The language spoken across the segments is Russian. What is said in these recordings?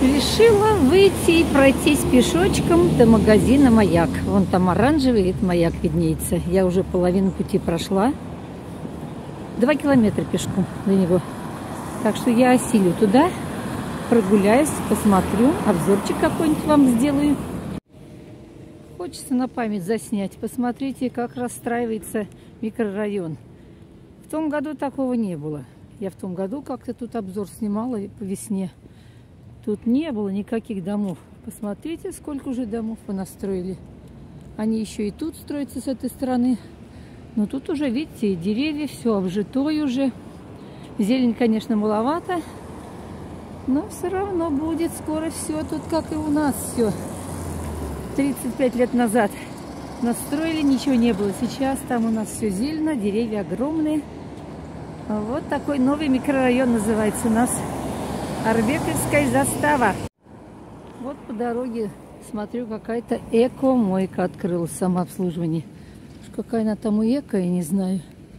Решила выйти и пройтись пешочком до магазина «Маяк». Вон там оранжевый, это «Маяк» виднеется. Я уже половину пути прошла. 2 километра пешком до него. Так что я осилю туда, прогуляюсь, посмотрю, обзорчик какой-нибудь вам сделаю. Хочется на память заснять. Посмотрите, как расстраивается микрорайон. В том году такого не было. Я в том году как-то тут обзор снимала по весне. Тут не было никаких домов. Посмотрите, сколько уже домов понастроили. Они еще и тут строятся с этой стороны. Но тут уже, видите, деревья, все обжитое уже. Зелень, конечно, маловато. Но все равно будет скоро все тут, как и у нас все. 35 лет назад настроили, ничего не было. Сейчас там у нас все зелено, деревья огромные. Вот такой новый микрорайон называется у нас. Арбековская застава. Вот по дороге смотрю, какая-то эко-мойка открылась, самообслуживание. Какая она там у эко, я не знаю.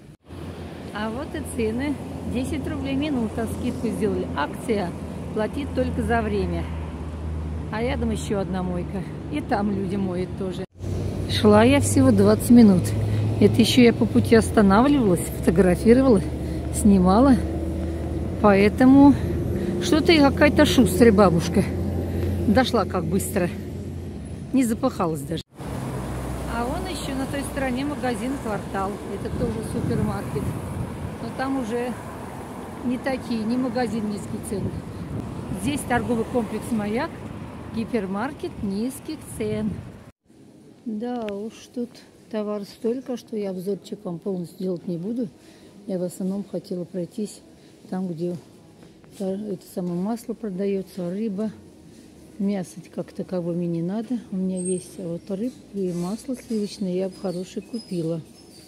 А вот и цены. 10 рублей минута скидку сделали. Акция. Платит только за время. А рядом еще одна мойка. И там люди моют тоже. Шла я всего 20 минут. Это еще я по пути останавливалась, фотографировала, снимала. Поэтому... Что-то и какая-то шустрая бабушка. Дошла как быстро. Не запыхалась даже. А вон еще на той стороне магазин «Квартал». Это тоже супермаркет. Но там уже не такие, не магазин низких цен. Здесь торговый комплекс «Маяк», гипермаркет низких цен. Да уж, тут товар столько, что я обзорчик вам полностью делать не буду. Я в основном хотела пройтись там, где... Это самое масло продается, рыба. Мясо как такового мне не надо. У меня есть вот рыбу и масло сливочное я бы хорошее купила.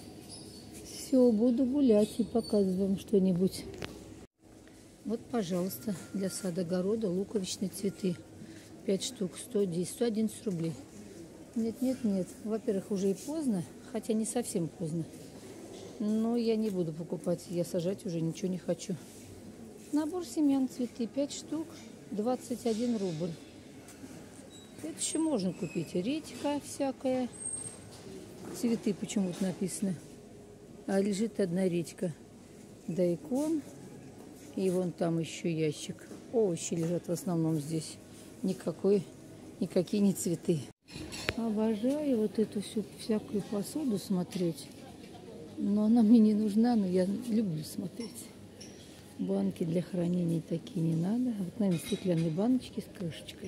Все, буду гулять и показывать вам что-нибудь. Вот, пожалуйста, для сада-огорода луковичные цветы. 5 штук, 110, 111 рублей. Нет. Во-первых, уже и поздно, хотя не совсем поздно. Но я не буду покупать, я сажать уже ничего не хочу. Набор семян цветы 5 штук, 21 рубль. Это еще можно купить. Редька всякая. Цветы почему-то написано. А лежит одна редька. Дайкон. И вон там еще ящик. Овощи лежат в основном здесь. Никакие не цветы. Обожаю вот эту всякую посуду смотреть. Но она мне не нужна, но я люблю смотреть. Банки для хранения такие не надо. Обыкновенные стеклянные баночки с крышечкой.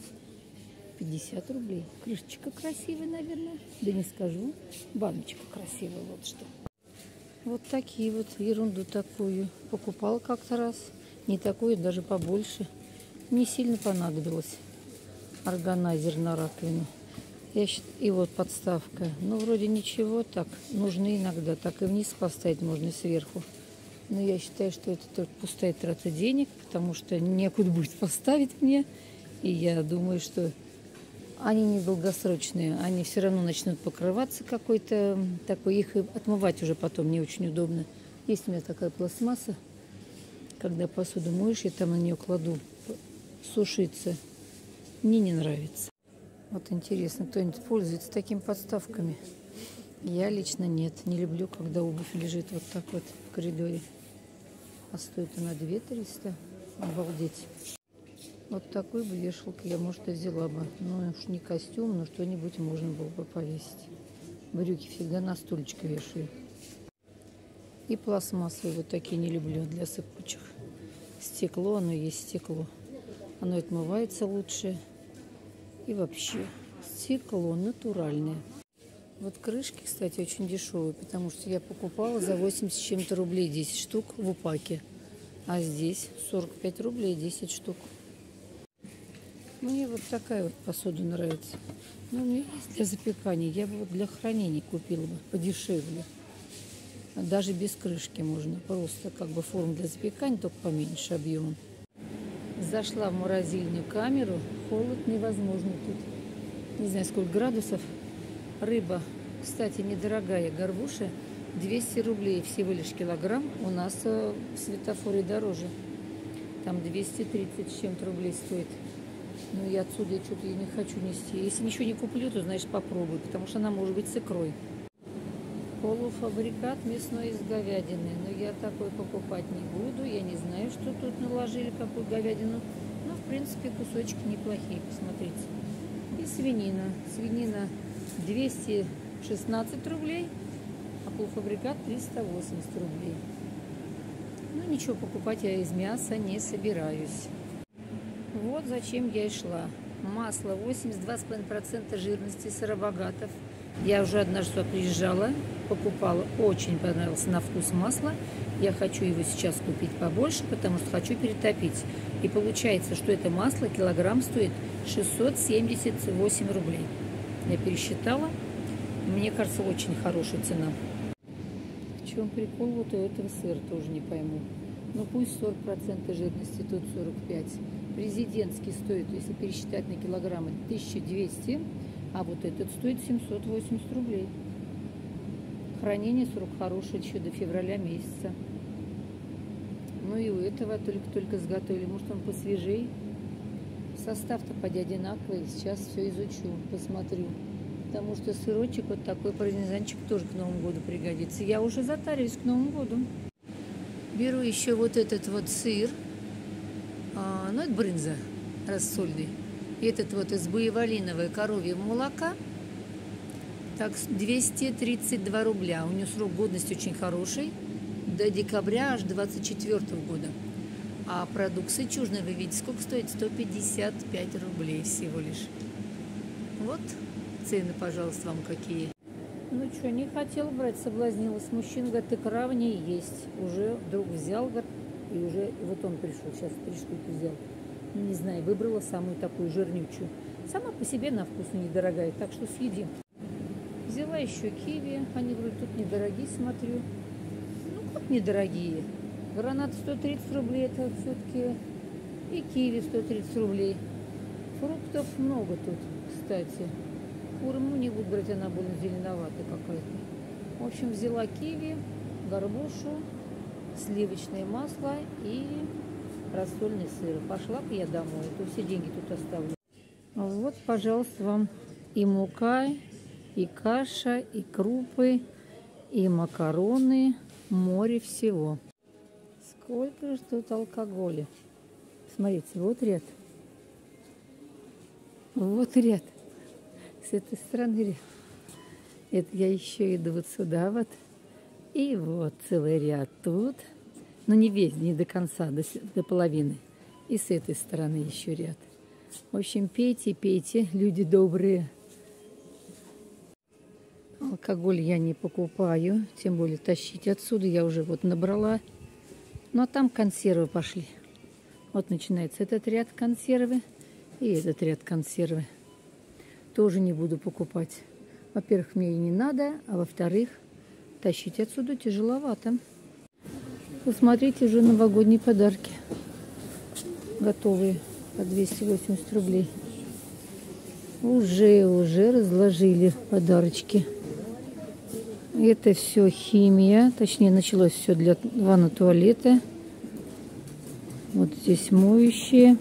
50 рублей. Крышечка красивая, наверное. Да не скажу. Баночка красивая, вот что. Вот такие вот, ерунду такую. Покупала как-то раз. Не такую, даже побольше. Не сильно понадобилось. Органайзер на раковину. И вот подставка. Ну, вроде ничего так. Нужны иногда. Так и вниз поставить можно, сверху. Но я считаю, что это только пустая трата денег, потому что некуда будет поставить мне. И я думаю, что они недолгосрочные. Они все равно начнут покрываться какой-то такой. Их отмывать уже потом не очень удобно. Есть у меня такая пластмасса. Когда посуду моешь, я там на нее кладу сушиться. Мне не нравится. Вот интересно, кто-нибудь пользуется такими подставками? Я лично нет. Не люблю, когда обувь лежит вот так вот в коридоре. А стоит она 2300. Обалдеть. Вот такой бы вешалку я, может, и взяла бы. Ну, уж не костюм, но что-нибудь можно было бы повесить. Брюки всегда на стульчик вешаю. И пластмассовые вот такие не люблю для сыпучих. Стекло, оно есть стекло. Оно отмывается лучше. И вообще, стекло натуральное. Вот крышки, кстати, очень дешевые, потому что я покупала за 80 с чем-то рублей 10 штук в упаке. А здесь 45 рублей 10 штук. Мне вот такая вот посуда нравится. Но у меня есть для запекания. Я бы вот для хранения купила бы подешевле. Даже без крышки можно. Просто как бы форма для запекания, только поменьше объемом. Зашла в морозильную камеру. Холод невозможно тут. Не знаю, сколько градусов. Рыба, кстати, недорогая, горбуша, 200 рублей всего лишь килограмм. У нас в светофоре дороже. Там 230 с чем-то рублей стоит. Но я отсюда что-то не хочу нести. Если ничего не куплю, то, значит, попробую, потому что она может быть с икрой. Полуфабрикат мясной из говядины. Но я такой покупать не буду. Я не знаю, что тут наложили, какую говядину. Но, в принципе, кусочки неплохие, посмотрите. И свинина. Свинина 216 рублей, а полуфабрикат 380 рублей. Ну, ничего, покупать я из мяса не собираюсь. Вот зачем я и шла. Масло 82,5% жирности, Сыробогатов. Я уже однажды сюда приезжала, покупала. Очень понравилось на вкус масло. Я хочу его сейчас купить побольше, потому что хочу перетопить. И получается, что это масло килограмм стоит 678 рублей. Я пересчитала. Мне кажется, очень хорошая цена. В чем прикол вот у этого сыра, тоже не пойму. Ну пусть 40% жирности, тут 45. Президентский стоит, если пересчитать на килограммы, 1200, а вот этот стоит 780 рублей. Хранение срок хороший еще до февраля месяца. Ну и у этого только сготовили, может он посвежей. Состав-то поди одинаковый, сейчас все изучу, посмотрю. Потому что сырочек вот такой пармезанчик тоже к Новому году пригодится. Я уже затарюсь к Новому году. Беру еще вот этот вот сыр. Ну, это брынза рассольный. Этот вот из буйволинового коровьего молока. Так, 232 рубля. У него срок годности очень хороший. До декабря аж 24 года. А продукт сычужный, вы видите, сколько стоит? 155 рублей всего лишь. Вот цены, пожалуйста, вам какие. Ну что, не хотела брать, соблазнилась. Мужчина говорит, икра в ней есть. Уже вдруг взял, говорит, и уже вот он пришел, сейчас 3 штуки взял. Не знаю, выбрала самую такую жирнючую. Сама по себе на вкус недорогая, так что съедим. Взяла еще киви, они вроде тут недорогие, смотрю. Ну как недорогие? Гранат 130 рублей, это все-таки и киви 130 рублей. Фруктов много тут, кстати. Хурму не буду брать, она будет зеленоватая какая-то. В общем, взяла киви, горбушу, сливочное масло и рассольный сыр. Пошла-ка я домой, а то все деньги тут оставлю. Вот, пожалуйста, вам и мука, и каша, и крупы, и макароны, море всего. Сколько же тут алкоголя. Смотрите, вот ряд. Вот ряд. С этой стороны ряд. Это я еще иду вот сюда вот. И вот целый ряд тут. Но не весь, не до конца, до половины. И с этой стороны еще ряд. В общем, пейте, пейте, люди добрые. Алкоголь я не покупаю, тем более тащить отсюда я уже вот набрала. Ну а там консервы пошли. Вот начинается этот ряд консервы и этот ряд консервы. Тоже не буду покупать. Во-первых, мне и не надо, а во-вторых, тащить отсюда тяжеловато. Посмотрите, уже новогодние подарки. Готовые по 280 рублей. Уже разложили подарочки. Это все химия. Точнее, началось все для ванны, туалета. Вот здесь моющие.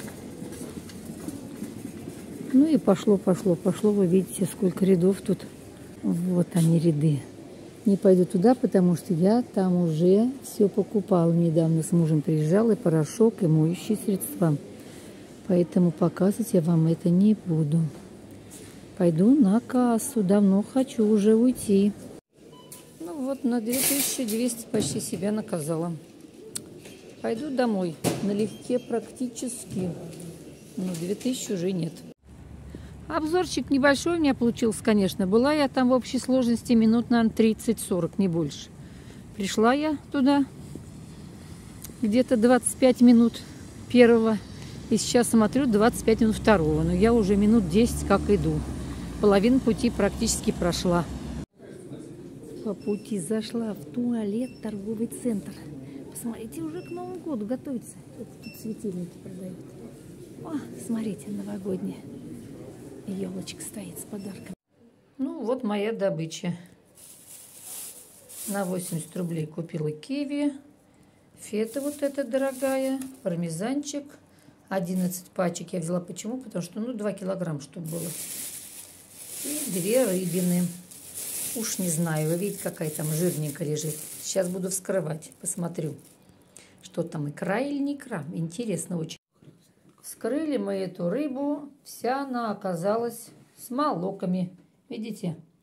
Ну и пошло. Вы видите, сколько рядов тут. Вот они ряды. Не пойду туда, потому что я там уже все покупала. Недавно с мужем приезжала, и порошок, и моющие средства. Поэтому показывать я вам это не буду. Пойду на кассу. Давно хочу уже уйти. Ну вот, на 2200 почти себя наказала. Пойду домой. Налегке практически. Но 2000 уже нет. Обзорчик небольшой у меня получился, конечно. Была я там в общей сложности минут, наверное, 30-40, не больше. Пришла я туда где-то 25 минут первого. И сейчас смотрю 25 минут второго. Но я уже минут 10 как иду. Половину пути практически прошла. По пути зашла в туалет, торговый центр. Посмотрите, уже к Новому году готовится. Это тут светильники продают. О, смотрите, новогодняя. Елочка стоит с подарком. Ну, вот моя добыча. На 80 рублей купила киви, Фета вот эта дорогая, пармезанчик. 11 пачек я взяла. Почему? Потому что, 2 килограмма, чтобы было. И 2 рыбины. Уж не знаю, вы видите, какая там жирненькая лежит. Сейчас буду вскрывать, посмотрю, что там, икра или не икра. Интересно очень. Вскрыли мы эту рыбу, вся она оказалась с молоками. Видите?